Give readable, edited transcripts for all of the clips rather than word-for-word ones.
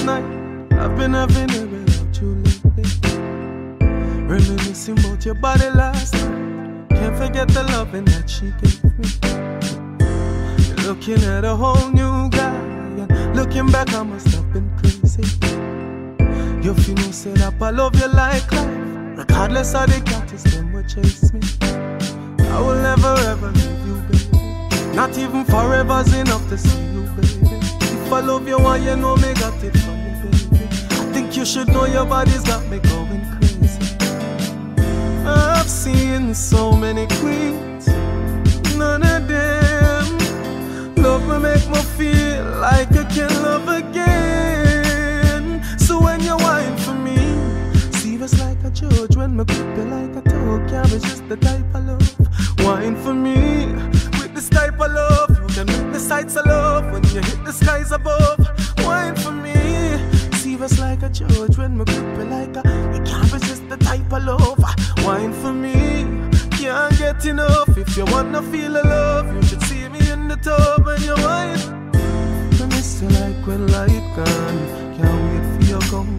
night. I've been having it without you lately. Reminiscing about your body last night. Can't forget the loving that she gave me. You're looking at a whole new guy, and looking back I must have been crazy. You feel no set up, I love you like life. Regardless of the catches, them will chase me. I will never ever leave you, baby. Not even forever's enough to see you, baby. If I love you and you know me got it from you, baby. I think you should know your body's got me going crazy. I've seen so many queens, none of them love me, make me feel like I can love again. So when you whine for me, see us like a judge. When me grip you like a toe, cabbage is the type of love. Whine for me with this type of love. You can hit the sights of love when you hit the skies above. Whine for me, see us like a judge. When me grip you like a, you can't resist the type of love. Whine for me, can't get enough. If you wanna feel a love, you should see me in the tub and you whine. I miss you like when light gone. Can't wait for you come.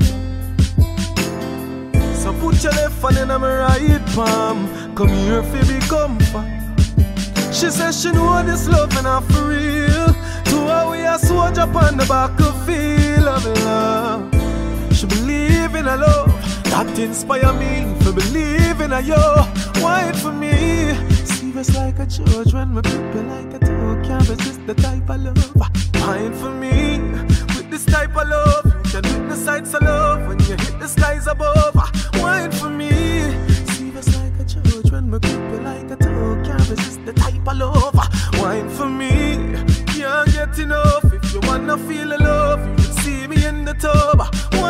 So put your left hand in my right palm. Come here for be comfort. She says she know this love and not for real. To her we a soldier on the back of field of love. She believe in a love that inspire me to believe in a yo. Whine for me, see us like a judge. When me grip you like a toe, can't resist the type of love. Whine for me with this type of love. You can hit the sights of love when you hit the skies above. Whine for me, see us like a judge. When me grip you like a toe, can't resist the type of love. Whine for me, can't get enough. If you wanna feel a love, you should see me in the tub.